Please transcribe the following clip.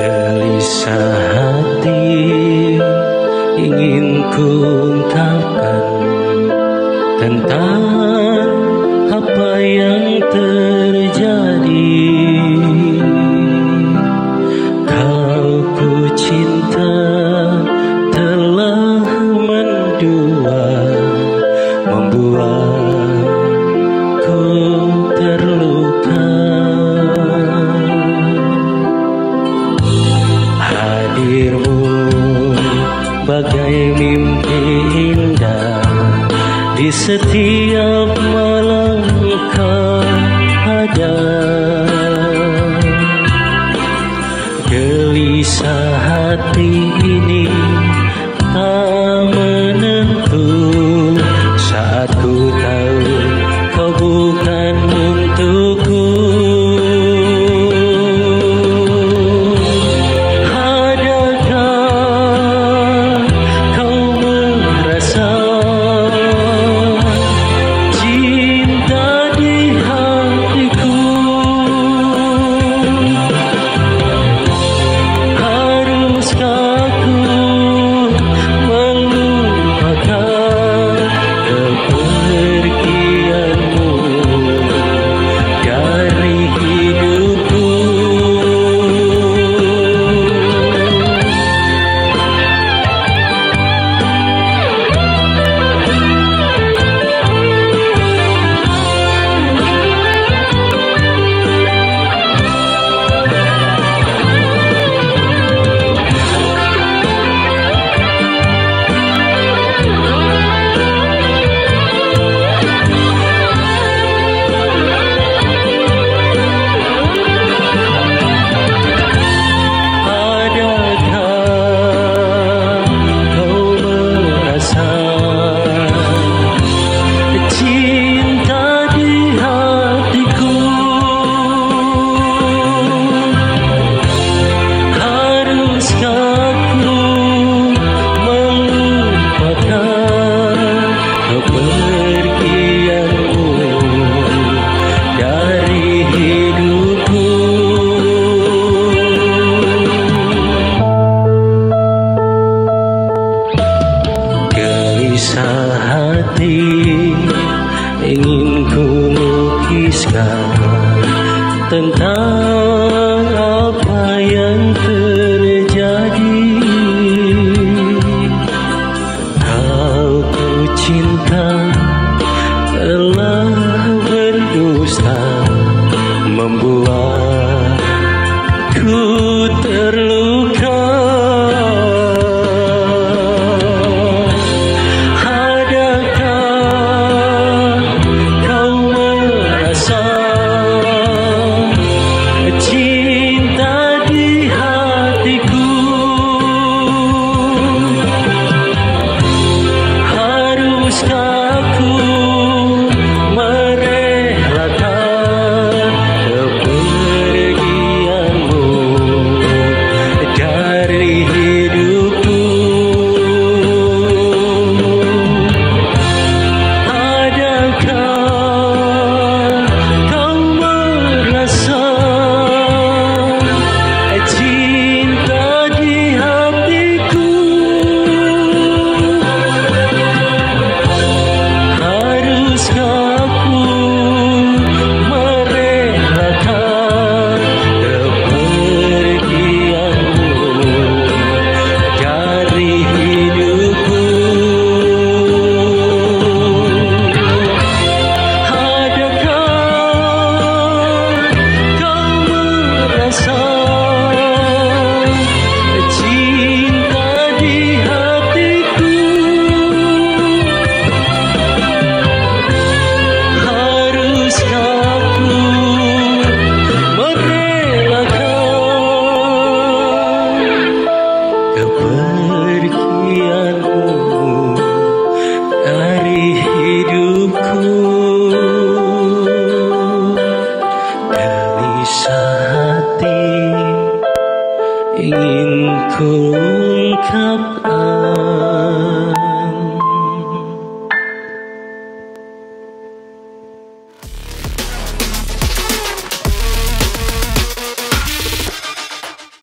Gelisah hati ingin ku ungkapkan tentang apa yang terjadi. Kau ku cinta telah mendua, membuatku terluka. Hadirmu bagai mimpi indah di setiap malam kau ada. Gelisah hati ini tak menentu saat ku tahu kau bukan untukku. Gelisah hati ingin ku lukiskan tentang apa yang terjadi. Kau ku cinta telah berdusta, membuatku terluka. Ingin ku ungkapkan